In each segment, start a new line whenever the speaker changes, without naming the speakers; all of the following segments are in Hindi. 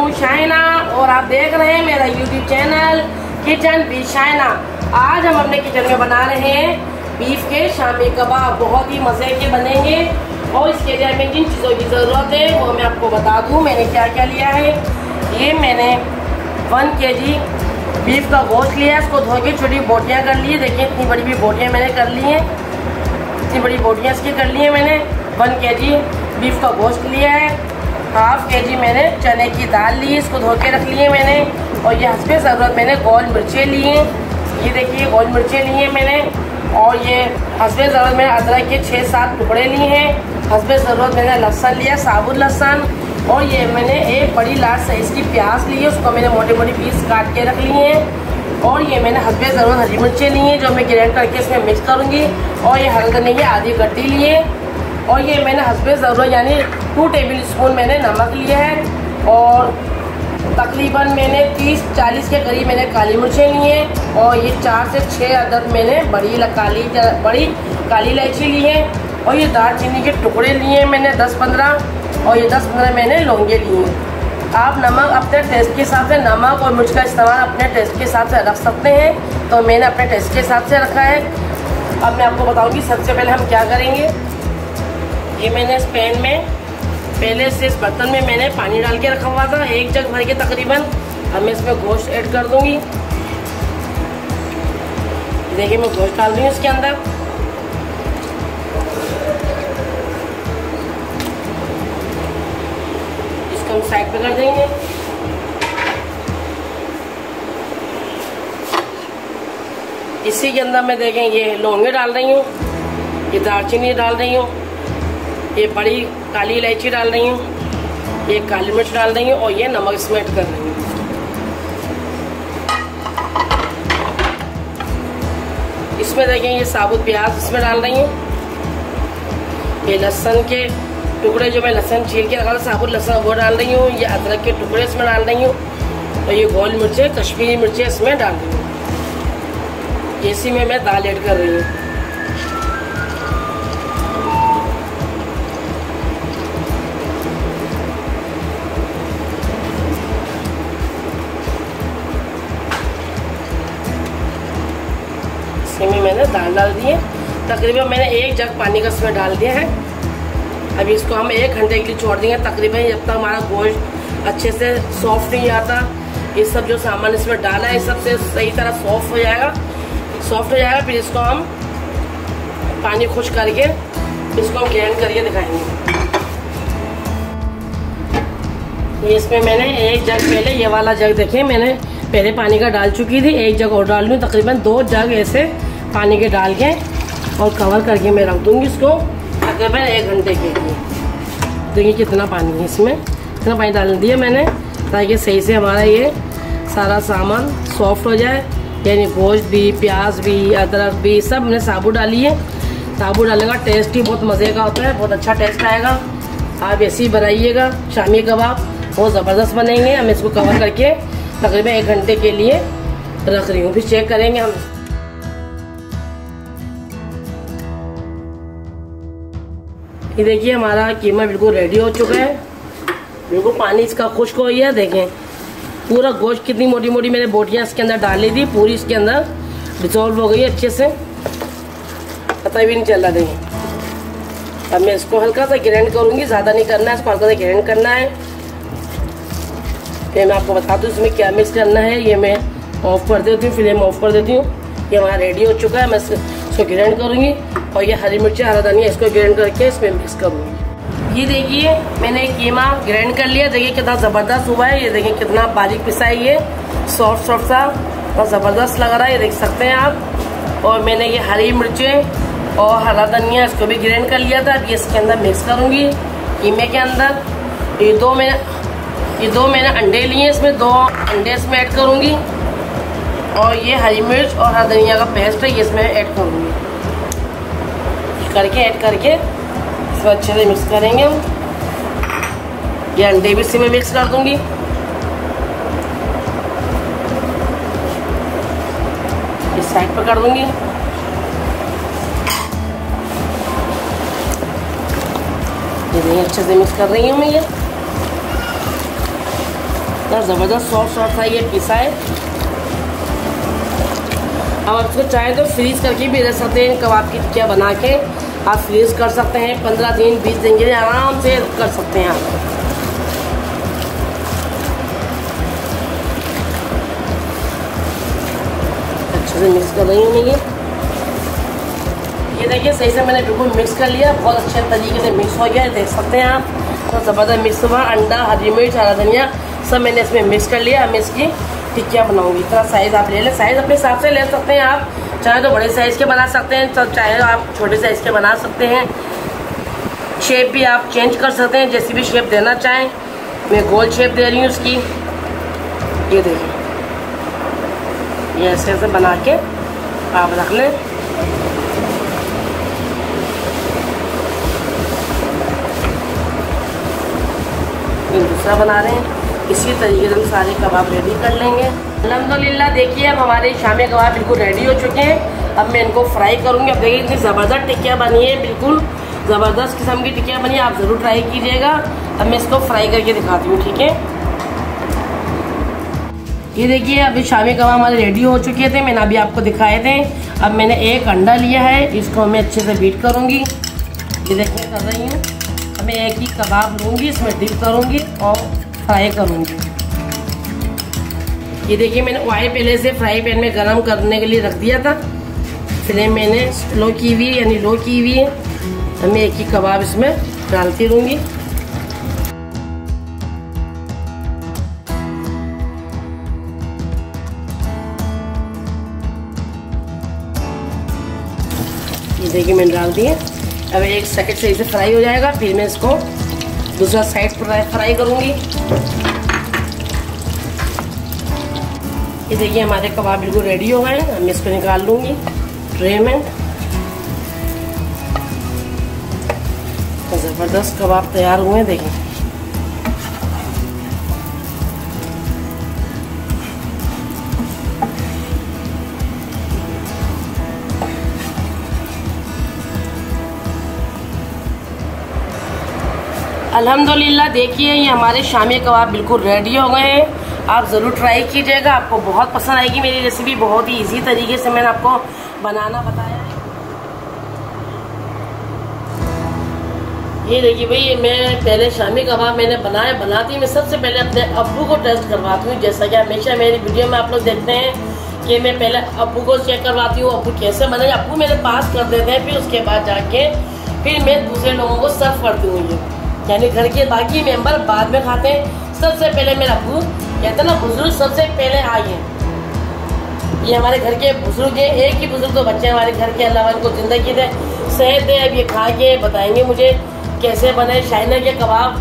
हूँ शाइना और आप देख रहे हैं मेरा YouTube channel kitchen with Shaina. आज हम अपने किचन में बना रहे हैं बीफ के शामी कबाब। बहुत ही मज़े के बनेंगे और इसके लिए हमें जिन चीज़ों की ज़रूरत है वो मैं आपको बता दूँ मैंने क्या क्या लिया है। ये मैंने 1 kg बीफ का गोश्त लिया है। इसको धो के छोटी बोटियाँ कर ली है। देखिए इतनी बड़ी भी बोटियाँ मैंने कर ली हैं, इतनी बड़ी बोटियाँ इसकी कर ली हैं मैंने। 1 kg बीफ का गोश्त लिया है। 1/2 kg मैंने चने की दाल ली है, इसको धो के रख लिए मैंने। और ये हस्बे ज़रूरत मैंने गोल मिर्चें ली हैं। ये देखिए गोल मिर्चें ली हैं मैंने। और ये हस्बे ज़रूरत मैंने अदरक के 6-7 टुकड़े लिए हैं। हस्बे ज़रूरत मैंने लहसुन लिया, साबुत लहसुन। और ये मैंने एक बड़ी लार्ज साइज़ की प्याज ली है, उसको मैंने मोटे मोटे पीस काट के रख लिए हैं। और ये मैंने हस्बे ज़रूरत हरी मिर्चें ली हैं जो मैं ग्राइंड करके इसमें मिक्स करूँगी। और ये हल्दी धनिया की आधी गड्डी ली है। और ये मैंने हस्बे ज़रूरत यानी 2 टेबलस्पून मैंने नमक लिया है। और तकरीबन मैंने 30-40 के करीब मैंने काली मिर्चें ली हैं। और ये 4 से 6 अदद मैंने बड़ी काली इलायची ली है। और ये दालचीनी के टुकड़े लिए हैं मैंने 10-15। और ये 10-15 मैंने लौंगे लिए हैं। आप नमक अपने टेस्ट के हिसाब से नमक और मिर्च का इस्तेमाल अपने टेस्ट के हिसाब से रख सकते हैं। तो मैंने अपने टेस्ट के हिसाब से रखा है। अब मैं आपको बताऊँगी सबसे पहले हम क्या करेंगे। ये मैंने इस पैन में पहले से इस बर्तन में मैंने पानी डाल के रखा हुआ था 1 जग भर के तकरीबन। अब मैं इसमें गोश्त ऐड कर दूंगी। देखिए मैं गोश्त डाल दूंगी इसके अंदर। इसको हम साइड पे कर देंगे। इसी के अंदर मैं देखें ये लौंगे डाल रही हूँ, ये दालचीनी डाल रही हूँ, ये बड़ी काली इलायची डाल रही हूँ, ये काली मिर्च डाल रही हूँ और ये नमक इसमें ऐड कर रही हूँ। इसमें देखें ये साबुत प्याज इसमें डाल रही हूँ। ये लहसुन के टुकड़े जो मैं लहसुन छील के रखा था साबुत लहसुन वो डाल रही हूँ। ये अदरक के टुकड़े इसमें डाल रही हूँ। और ये गोल मिर्चें कश्मीरी मिर्चें इसमें डाल रही हूँ। इसी में मैं दाल ऐड कर रही हूँ। में मैंने दाल डाल दी है। तकरीबन मैंने 1 जग पानी का इसमें डाल दिया है। अभी इसको हम 1 घंटे के लिए छोड़ देंगे तकरीबन, जब तक हमारा गोश्त अच्छे से सॉफ्ट नहीं आता। ये सब जो सामान इसमें डाला है सब से सही तरह सॉफ्ट हो जाएगा। फिर इसको हम पानी खुश करके इसको हम ग्राइंड करके दिखाएंगे। ये इसमें मैंने 1 जग पहले ये वाला जग देखिए मैंने पहले पानी का डाल चुकी थी। 1 जग और डाल लूँ, तकरीबन 2 जग ऐसे पानी के डाल के और कवर करके मैं रख दूँगी इसको तकरीबन 1 घंटे के लिए। देखिए कितना पानी है इसमें, इतना पानी डाल दिया मैंने ताकि सही से हमारा ये सारा सामान सॉफ्ट हो जाए। यानी गोश्त भी, प्याज भी, अदरक भी सब मैंने साबुत डाली है। साबुत डालने का टेस्ट ही बहुत मज़े का होता है, बहुत अच्छा टेस्ट आएगा। आप ऐसे ही बनाइएगा शामी कबाब, बहुत ज़बरदस्त बनेंगे। हम इसको कवर करके तकरीबन 1 घंटे के लिए रख रही हूँ, फिर चेक करेंगे हम। ये देखिए हमारा कीमा बिल्कुल रेडी हो चुका है। बिल्कुल पानी इसका खुश्क हो गया। देखें पूरा गोश्त कितनी मोटी मोटी मैंने बोटियाँ इसके अंदर डाली थी, पूरी इसके अंदर डिसॉल्व हो गई अच्छे से, पता भी नहीं चल रहा। देखिए अब मैं इसको हल्का सा ग्राइंड करूँगी, ज़्यादा नहीं करना है, इसको हल्का सा ग्राइंड करना है। फिर मैं आपको बता दूँ इसमें क्या मिक्स करना है। ये मैं ऑफ कर देती हूँ, फ्लेम ऑफ कर देती हूँ। ये हमारा रेडी हो चुका है। मैं इसको ग्राइंड करूँगी और ये हरी मिर्ची हरा धनिया इसको ग्राइंड करके इसमें मिक्स करूँगी। ये देखिए मैंने कीमा ग्राइंड कर लिया। देखिए कितना ज़बरदस्त हुआ है। ये देखिए कितना बारीक पिसा है, ये सॉफ्ट सा और ज़बरदस्त लग रहा है, ये देख सकते हैं आप। और मैंने ये हरी मिर्चें और हरा धनिया इसको भी ग्राइंड कर लिया था। अब ये इसके अंदर मिक्स करूँगी कीमे के अंदर। ये दो मैंने अंडे लिए, इसमें 2 अंडे इसमें ऐड करूँगी। और ये हरी मिर्च और हरा धनिया का पेस्ट है ये इसमें ऐड करूँगी। ऐड करके इसमें अच्छे से मिक्स करेंगे हम। ये अंडे भी इसी में मिक्स कर दूँगी। इस साइड पर कर दूँगी। ये अच्छे से मिक्स कर रही हूँ मैं। ये इतना ज़बरदस्त सॉफ्ट सा ये पिसा है। अब आप इसको चाहें तो फ्रीज़ करके भी रख सकते हैं। कबाब की टिक्कियाँ बना के आप फ्रीज़ कर सकते हैं, 15 दिन 20 दिन के लिए आराम से कर सकते हैं आप। अच्छे से मिक्स कर रही हूँ ये देखिए सही से मैंने बिल्कुल मिक्स कर लिया, बहुत अच्छे तरीके से मिक्स हो गया, देख सकते हैं आप। तो ज़बरदस्त मिक्स हुआ, अंडा, हरी मिर्च, हरा धनिया सब मैंने इसमें मिक्स कर लिया। अब मैं इसकी टिक्कियाँ बनाऊंगी। इतना साइज़ आप ले लें, साइज़ अपने हिसाब से ले सकते हैं आप, चाहे तो बड़े साइज़ के बना सकते हैं, तो चाहे तो आप छोटे साइज़ के बना सकते हैं। शेप भी आप चेंज कर सकते हैं, जैसी भी शेप देना चाहें। मैं गोल शेप दे रही हूँ उसकी, ये देखिए, ये ऐसे बना के आप रख लें। दूसरा बना रहे हैं, इसी तरीके से हम सारे कबाब रेडी कर लेंगे। अल्हम्दुलिल्लाह देखिए अब हमारे शामी कबाब बिल्कुल रेडी हो चुके हैं। अब मैं इनको फ्राई करूँगी। अब देखिए इतनी ज़बरदस्त टिक्कियाँ बनी है, बिल्कुल ज़बरदस्त किस्म की टिक्कियाँ बनी है, आप ज़रूर ट्राई कीजिएगा। अब मैं इसको फ्राई करके दिखाती हूँ, ठीक है। ये देखिए अभी शामी कबाब हमारे रेडी हो चुके थे, मैंने अभी आपको दिखाए थे। अब मैंने एक अंडा लिया है, इसको मैं अच्छे से बीट करूँगी। ये देखिए कर रही हूँ। अब मैं एक ही कबाब लूँगी, इसमें डिप करूँगी और फ्राई करूँगी। ये देखिए मैंने ऑयल पहले से फ्राई पैन में गरम करने के लिए रख दिया था, फ्लेम मैंने स्लो की हुई यानी लो की हुई है। अब मैं एक ही कबाब इसमें डालती रहूँगी। ये देखिए मैंने डाल दिए। अब एक सेकंड से इसे फ्राई हो जाएगा, फिर मैं इसको दूसरा साइड पर फ्राई करूँगी। ये देखिए हमारे कबाब बिल्कुल रेडी हो गए हैं। मैं इसको निकाल लूँगी ट्रे में। ज़बरदस्त कबाब तैयार हुए हैं, देखिए। अल्हम्दुलिल्लाह देखिए ये हमारे शामी कबाब बिल्कुल रेडी हो गए हैं। आप ज़रूर ट्राई कीजिएगा, आपको बहुत पसंद आएगी मेरी रेसिपी। बहुत ही इजी तरीके से मैंने आपको बनाना बताया है। ये देखिए भाई, मैं पहले शामी कबाब मैंने बनाती मैं सबसे पहले अपने अब्बू को टेस्ट करवाती हूँ। जैसा कि हमेशा मेरी वीडियो में आप लोग देखते हैं कि मैं पहले अब्बू को चेक करवाती हूँ, अब्बू कैसे बने। अब्बू मेरे पास कर देते हैं, फिर उसके बाद जाके फिर मैं दूसरे लोगों को सर्व करती हूँ। ये यानी घर के बाकी मेंबर बाद में खाते हैं, सबसे पहले मेरा अब्बू कहते हैं ना, बुजुर्ग सबसे पहले आइए। ये हमारे घर के बुजुर्ग हैं, एक ही बुजुर्ग तो बच्चे हमारे घर के, अल्लाह इनको जिंदगी दे, सेहत दे। अब ये खा के बताएंगे मुझे कैसे बने शाइना के कबाब,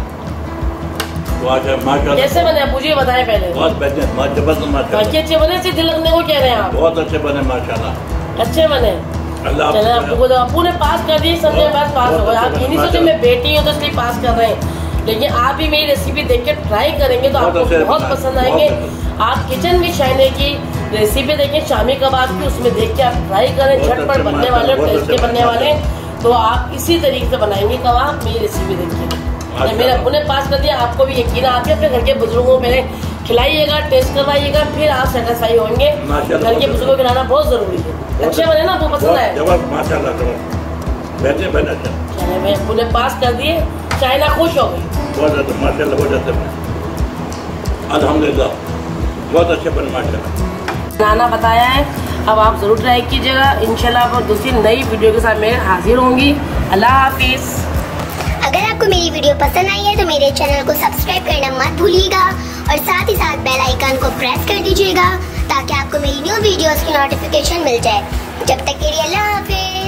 कैसे बने अब्बू जी बताएं पहले।
बहुत बेहतरीन,
बाकी अच्छे बने, अच्छे दिल लगने को कह रहे हैं आप।
बहुत अच्छे बने माशाल्लाह,
अच्छे बने। चले अब्बू को तो अब्बू ने पास कर दिए, सबके पास हो गए। आप ये नहीं सोचे मैं बेटी हूँ तो इसलिए पास कर रहे हैं, लेकिन आप भी मेरी रेसिपी देख के ट्राई करेंगे तो आपको बहुत पसंद आएंगे। आप किचन विद शाइना की रेसिपी देखें शामी कबाब की, उसमें देख के आप ट्राई करें। झटपट बनने वाले, टेस्टी बनने वाले, तो आप इसी तरीके से बनाएंगे कबाब मेरी रेसिपी देखिए। मेरे अब्बू ने पास कर दिया, आपको भी यकीन आप अपने घर के बुजुर्गों को पहले खिलाइएगा, टेस्ट करवाइएगा, फिर आप सेटिस्फाई होंगे। घर के बुजुर्गों को खिलाना बहुत जरूरी है। अच्छे बने ना, आपको पसंद आए? मैं अब्बू ने पास कर दिए, शाइना खुश हो गई।
बहुत माशाल्लाह, बहुत अच्छे बने अल्हम्दुलिल्लाह, बहुत अच्छे बने माशाल्लाह।
बनाना बताया है, अब आप जरूर ट्राई कीजिएगा। इंशाल्लाह आप दूसरी नई वीडियो के साथ मैं हाजिर होंगी। अल्लाह हाफिज।
अगर आपको मेरी वीडियो पसंद आई है तो मेरे चैनल को सब्सक्राइब करना मत भूलिएगा और साथ ही साथ बेल आइकन को प्रेस कर दीजिएगा ताकि आपको मेरी न्यू वीडियोस की नोटिफिकेशन मिल जाए। जब तक के लिए अल्लाह हाफिज।